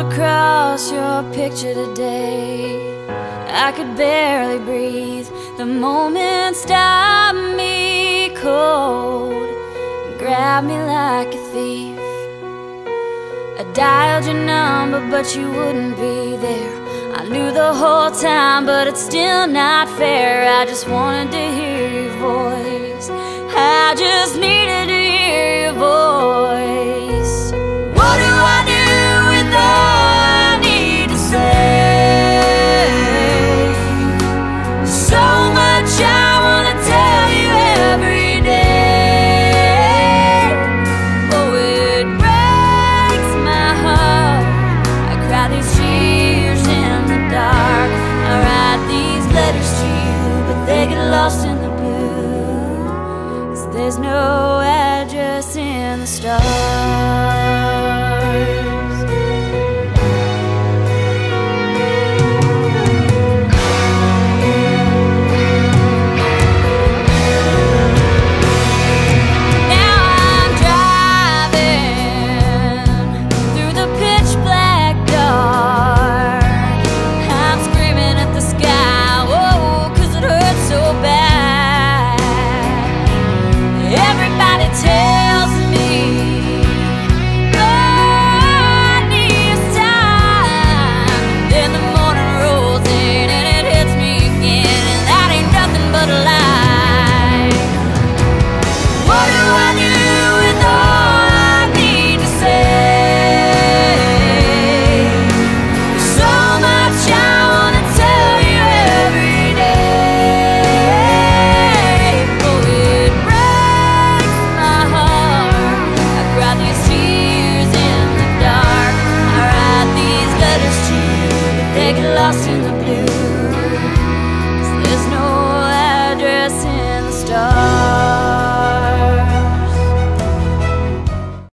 across your picture today. I could barely breathe. The moment stopped me cold and grabbed me like a thief. I dialed your number, but you wouldn't be there. I knew the whole time, but it's still not fair. I just wanted to hear your voice. I just needed to hear your voice.